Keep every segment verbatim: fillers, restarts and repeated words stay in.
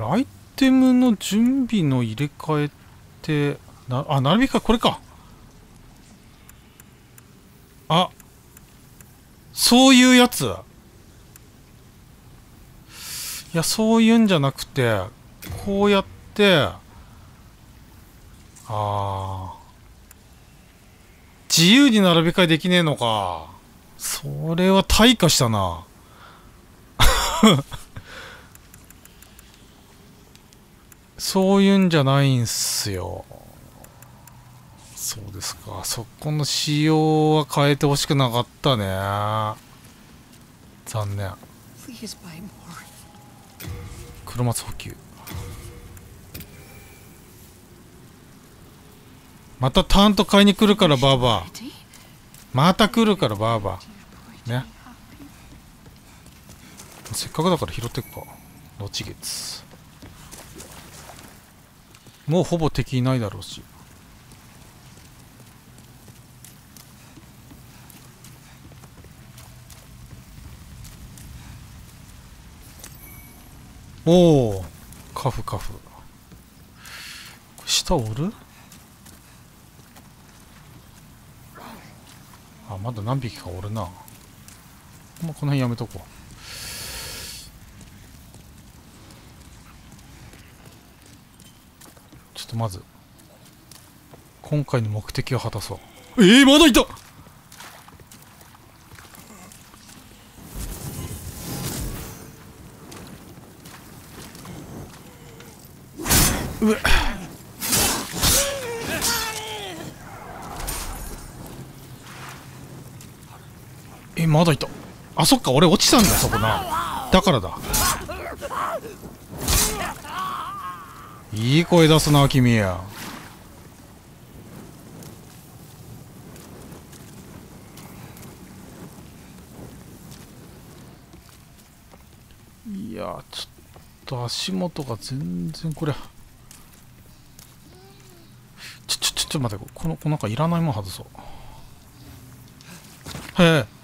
れアイテムの準備の入れ替えってな、あ、並びかこれか。あ、そういうやつ。いや、そういうんじゃなくて、こうやって、ああ、自由に並び替えできねえのか。それは退化したな。そういうんじゃないんすよ。そうですか。そこの仕様は変えてほしくなかったね。残念。黒松補給。またターンと買いに来るからバーバー。また来るからバーバー。ね。せっかくだから拾ってくか。ロチゲツ。もうほぼ敵いないだろうし。おお、カフカフ。下おる？あ、まだ何匹かおるな。もうこの辺やめとこう。ちょっとまず今回の目的を果たそう。えー、まだいた。うえ、え、まだいた。あ、そっか、俺落ちたんだ、そこな。だからだ。いい声出すな、君や。いや、ちょっと足元が全然これ。ちょ、ちょ、ちょ、ちょ、待って、この、この中いらないもん外そう。へえ。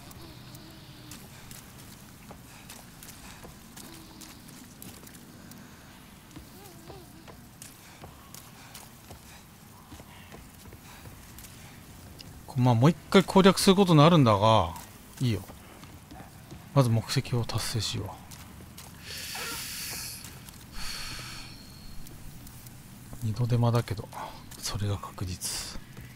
まあもう一回攻略することになるんだが、いいよ。まず目的を達成しよう。二度手間だけど、それが確実。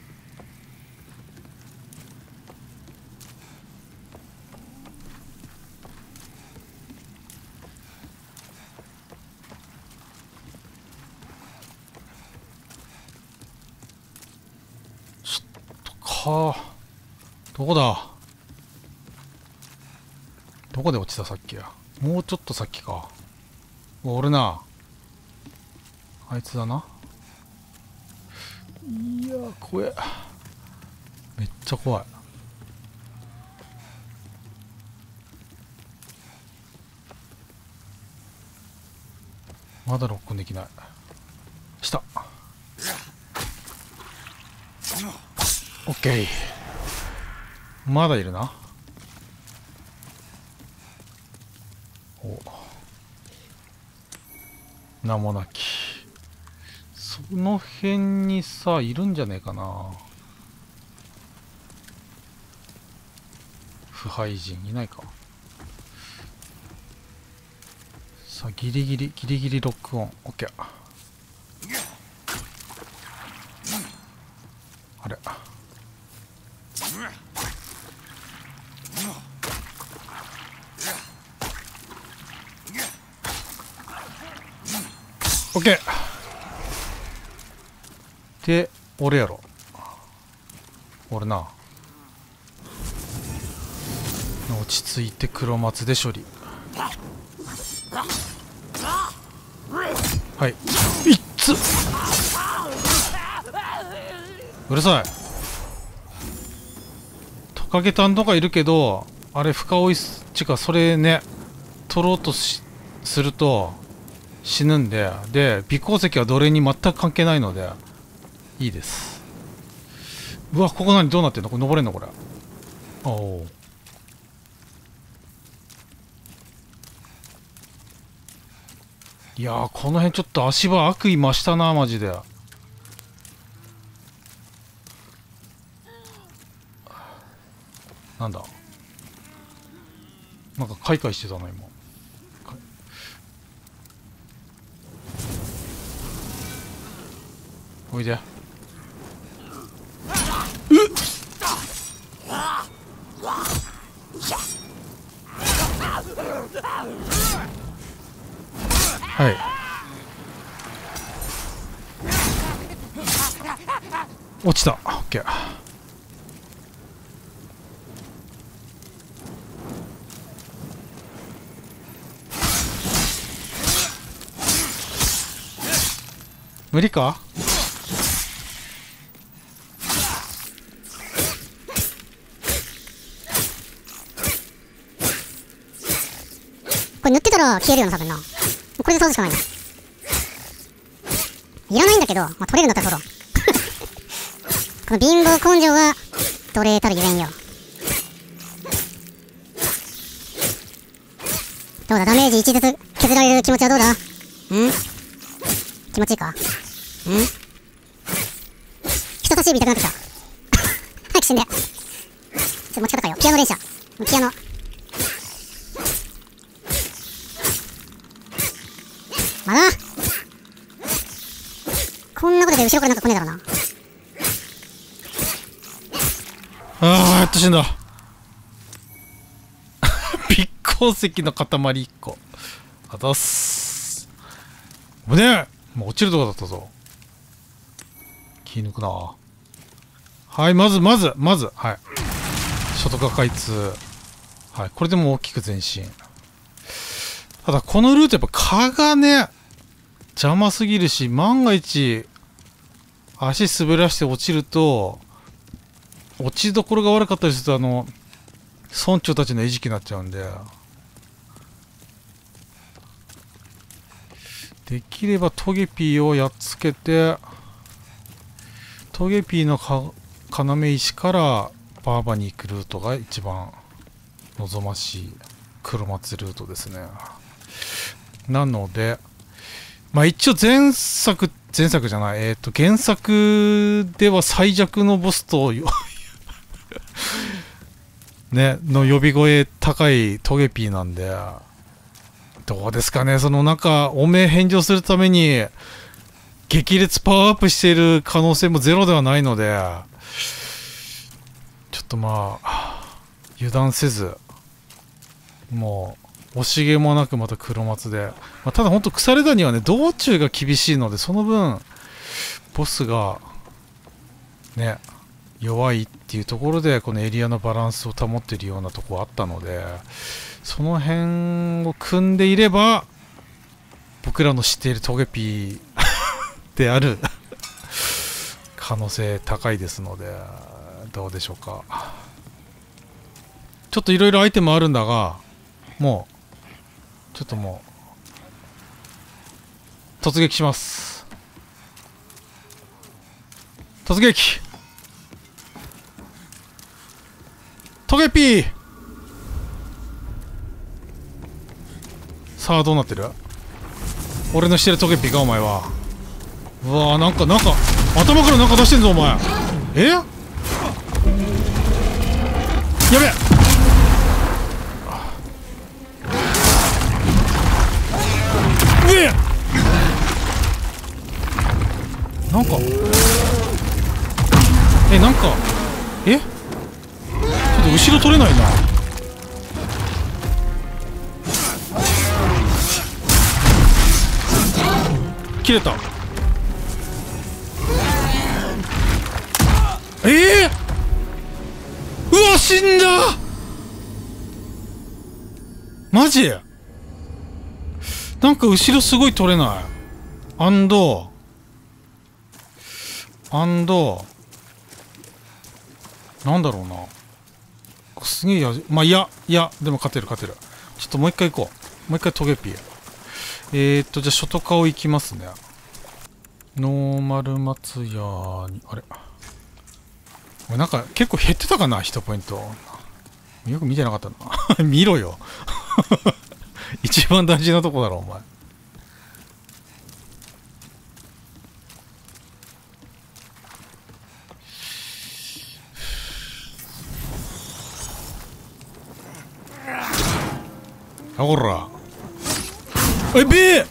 ちょっとか。どこだ？どこで落ちたさっきや。もうちょっと先か。おるな。あいつだな。いやー、怖え。めっちゃ怖い。まだロックンできない。下。オッケー。まだいるな。お、名もなき。その辺にさ、いるんじゃねえかな。腐敗人いないか。さあ、ギリギリギリギリロックオン。オッケー。あれ、オッケー。で、俺やろ。俺な。落ち着いて黒松で処理。はい。いっつ。うるさい。トカゲタンとかいるけど、あれ深追いすちか、それね、取ろうとしすると死ぬんで、で微鉱石は奴隷に全く関係ないのでいいです。うわ、ここ何どうなってんの？これ登れんのこれ。おお。 いやー、この辺ちょっと足場悪意増したな、マジで。なんだ、なんか開会してたな今。おいで。うっ、はい、落ちた。オッケー。無理か。 これ塗ってたら消えるよな、多分な。これで倒すしかないな。いらないんだけど、まあ、取れるんだったら取ろう。この貧乏根性が奴隷たるゆえんよ。どうだ、ダメージいちずつ削られる気持ちはどうだ。ん気持ちいいか。ん人差し指痛くなってきた。早く死んで。ちょっと持ち方かよ。ピアノ連射。ピアノ。まだこんなことで後ろからなんか来ねえだろうな。 ああ、やっと死んだ。筆鉱石の塊いっこ。あざっす。危ねえ、もう落ちるとこだったぞ。気抜くな。はい、まずまずまず、はい、外側開通。はい、これでも大きく前進。ただこのルートやっぱ蚊がね邪魔すぎるし、万が一足滑らして落ちると、落ちどころが悪かったりすると、あの村長たちの餌食になっちゃうんで、できればトゲピーをやっつけて、トゲピーのか要石からバーバに行くルートが一番望ましい黒松ルートですね。なので、まあ一応前作、前作じゃない、えっと、原作では最弱のボスと、ね、の呼び声高いトゲピーなんで、どうですかね、そのなんか、汚名返上するために、激烈パワーアップしている可能性もゼロではないので、ちょっとまあ、油断せず、もう、惜しげもなくまた黒松で、まあ、ただ本当腐れ谷はね、道中が厳しいので、その分、ボスが、ね、弱いっていうところで、このエリアのバランスを保っているようなところあったので、その辺を組んでいれば、僕らの知っているトゲピーである可能性高いですので、どうでしょうか。ちょっといろいろアイテムあるんだが、もう、ちょっともう、突撃します。突撃トゲピー。さあどうなってる？俺のしてるトゲピーかお前は。うわー、なんかなんか頭からなんか出してんぞお前。え？やべえ。うえ！なんかえなんかえ？ちょっと後ろ取れないな。切れた。ええー、うわ死んだ。マジなんか後ろすごい取れない。アンドアンドなんだろうな、すげえやじ、まあいやいやでも勝てる勝てる。ちょっともう一回行こう。もう一回トゲピー。えーっとじゃあ外顔行きますね。ノーマル松屋に、あれなんか結構減ってたかな、ヒットポイント。よく見てなかったな。見ろよ。一番大事なとこだろお前。 あこらえべえ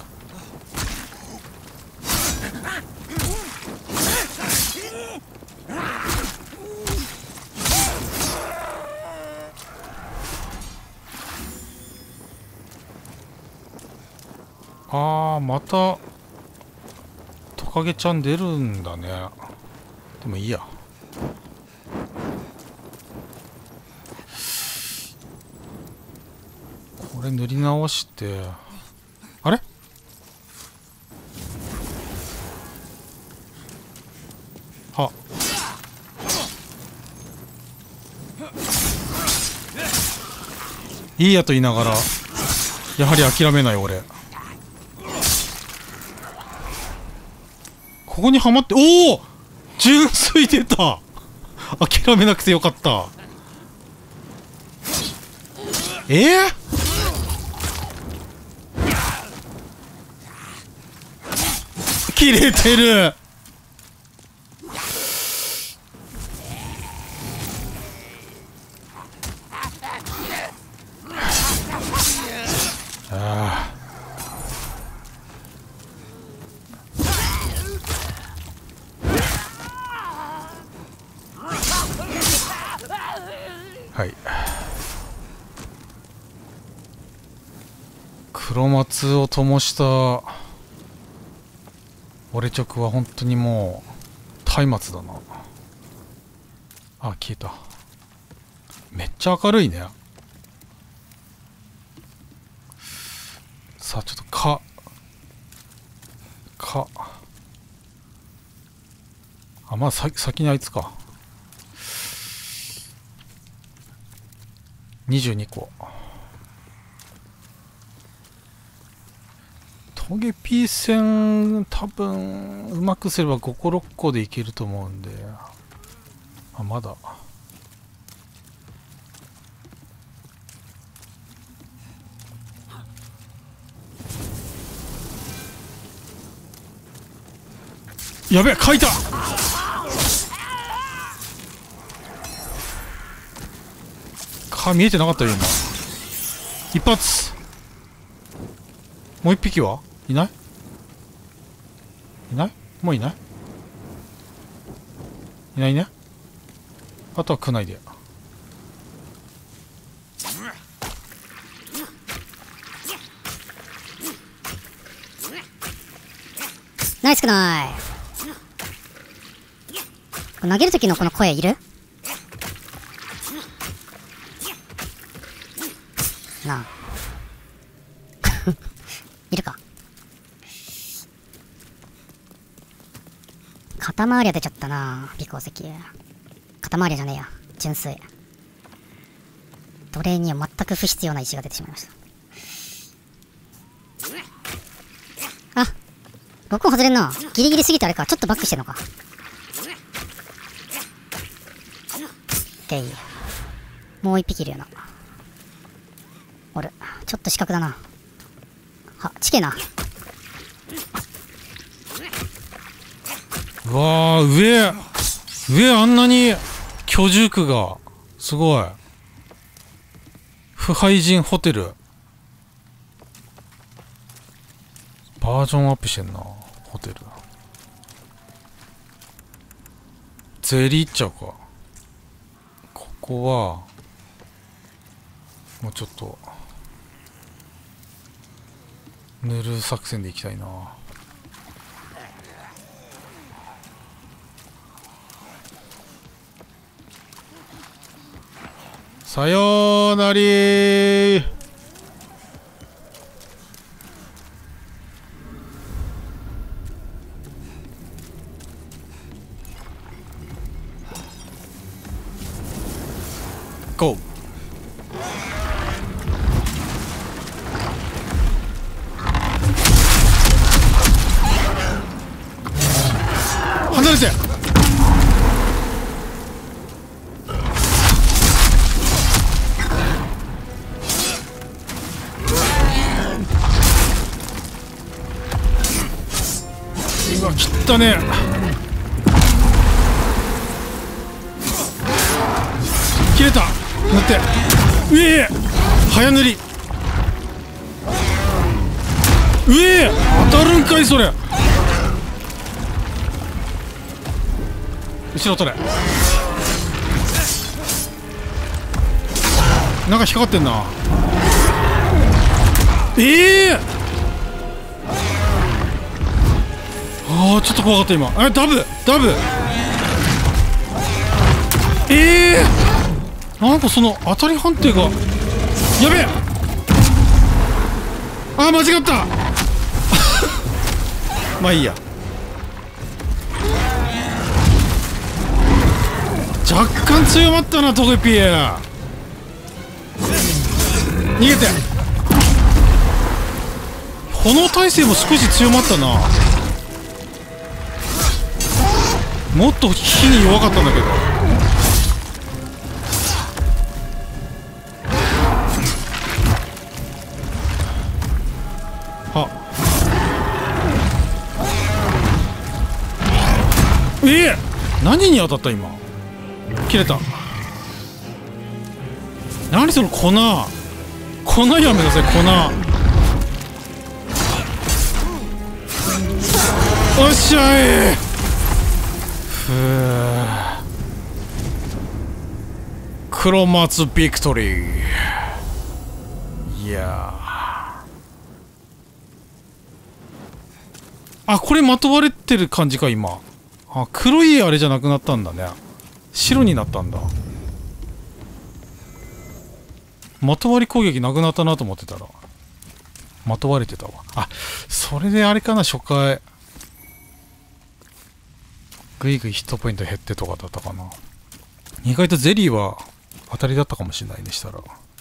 あーまたトカゲちゃん出るんだね。でもいいや。これ塗り直してあれはいいやと言いながらやはり諦めない俺。ここにはまって、おお純粋出た諦めなくてよかった。えー、切れてる。ああはい。黒松を灯した俺直は本当にもう松明だな。あ、消えた。めっちゃ明るいね。さあちょっとかかあまあさ先にあいつか。にじゅうにこ。トゲピー戦多分うまくすればごころっこでいけると思うんで、あまだやべえ書いた。か見えてなかったよ今。一発。もう一匹はいないいないもういないいないね。あとは区内で。 ナイスくない。投げる時のこの声いるなあいるか。肩回りは出ちゃったな。微鉱石肩回りじゃねえや、純粋。奴隷には全く不必要な石が出てしまいました。あ、ロックオン外れんな。ギリギリすぎてあれか、ちょっとバックしてんのか。でいい。もう一匹いるよな。おる。ちょっと死角だな。は、ちけな。 うわー、上上あんなに居住区がすごい。腐敗人ホテルバージョンアップしてんな。ホテルゼリーいっちゃうか。ここはもうちょっと塗る作戦でいきたいな。さようなりー。ゴー。離れて。うわ切ったね。切れた。塗ってうええ早塗り。 ええ、当たるんかいそれ。後ろ取れ。なんか光ってんな。ええー、ああちょっと怖かった今。え、ダブダブ。ええー、なんかその当たり判定がやべえ。あー間違ったまあいいや。若干強まったなトゲピー。逃げて。炎耐性も少し強まったな。もっと火に弱かったんだけど。あええ、何に当たった今。切れた。何その粉。粉やめなさい粉。おっしゃい。ふう、黒松ビクトリー。いやあ、これまとわれてる感じか今。あ、黒いあれじゃなくなったんだね。白になったんだ。まとわり攻撃なくなったなと思ってたらまとわれてたわ。あ、それであれかな、初回ぐいぐいヒットポイント減ってとかだったかな。意外とゼリーは当たりだったかもしれないねしたら。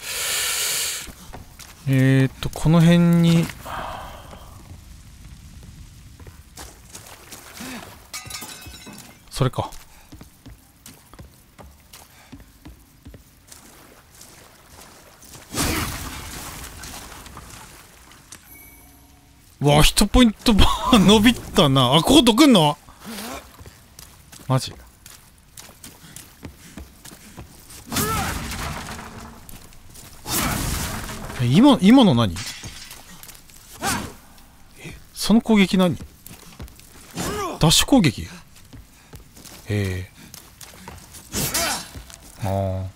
えーっとこの辺にそれか。わあ、ヒットポイントバー伸びたな。あ、コートくんのマジ。え、今、今の何？え、その攻撃何？ダッシュ攻撃？ええー。ああ。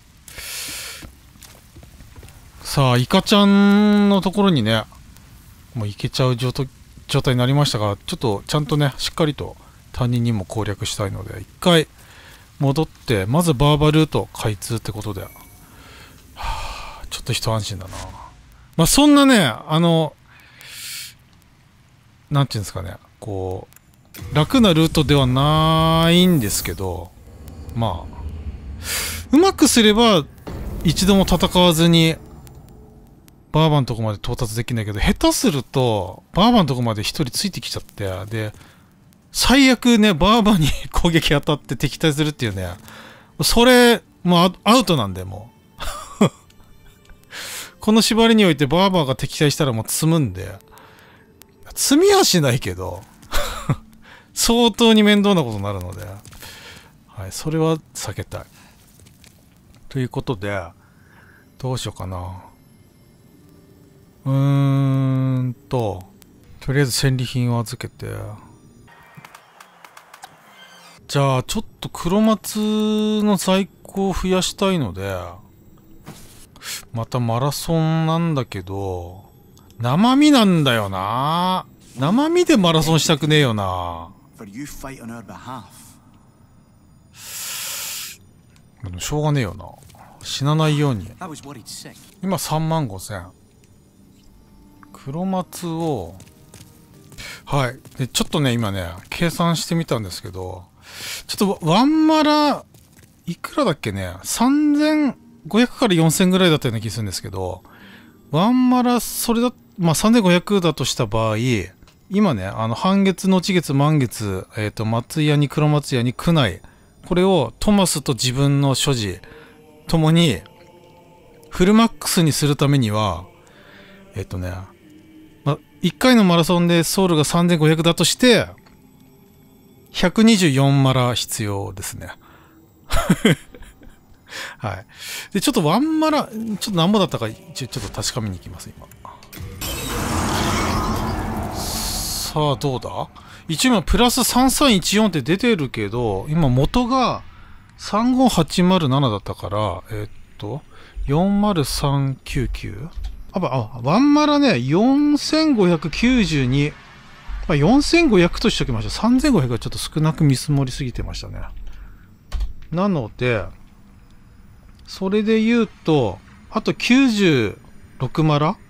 さあ、イカちゃんのところにね、もう行けちゃう状態になりましたが、ちょっとちゃんとね、しっかりと他人にも攻略したいので、一回戻って、まずバーバルート開通ってことで、はあ、ちょっと一安心だな。まあそんなね、あの、なんていうんですかね、こう、楽なルートではないんですけど、まあ、うまくすれば一度も戦わずに、バーバのとこまで到達できないけど、下手すると、バーバのとこまで一人ついてきちゃって、で、最悪ね、バーバに攻撃当たって敵対するっていうね、それ、もうアウトなんで、もう。この縛りにおいてバーバーが敵対したらもう積むんで、積みはしないけど、相当に面倒なことになるので、はい、それは避けたい。ということで、どうしようかな。うーんと、とりあえず戦利品を預けて、じゃあちょっと黒松の在庫を増やしたいので、またマラソンなんだけど、生身なんだよな。生身でマラソンしたくねえよな。でもしょうがねえよな。死なないように。今さんまんごせん。黒松を、はい。で、ちょっとね、今ね、計算してみたんですけど、ちょっとワンマラ、いくらだっけね、さんぜんごひゃくからよんせんぐらいだったような気するんですけど、ワンマラ、それだ、まあ、さんぜんごひゃくだとした場合、今ね、あの、半月、後月、満月、えっと、松屋に黒松屋に区内、これをトマスと自分の所持、ともに、フルマックスにするためには、えっとね、ま、いっかいのマラソンでソウルがさんぜんごひゃくだとして、ひゃくにじゅうよんマラ必要ですね。はい。で、ちょっとワンマラ、ちょっと何ぼだったか、ちょ、ちょっと確かめに行きます、今。 さあどうだ、一応今プラスさんさんいちよんって出てるけど、今元がさんごはちまるななだったから、えっとよんまるさんきゅうきゅう、あばあワンマラねよんせんごひゃくきゅうじゅうに、まあ、よんせんごひゃくとしときました。さんぜんごひゃくがちょっと少なく見積もりすぎてましたね。なのでそれで言うとあときゅうじゅうろくマラ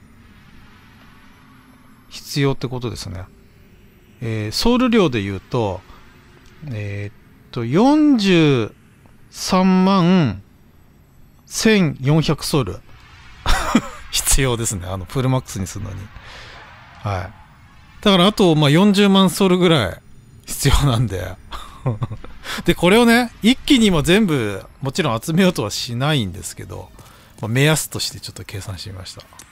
必要ってことですね。えー、ソウル量で言うとえー、っとよんじゅうさんまんせんよんひゃくソウル必要ですね、あのフルマックスにするのに。はい、だからあとまあよんじゅうまんソウルぐらい必要なんででこれをね一気に今全部もちろん集めようとはしないんですけど、まあ、目安としてちょっと計算してみました。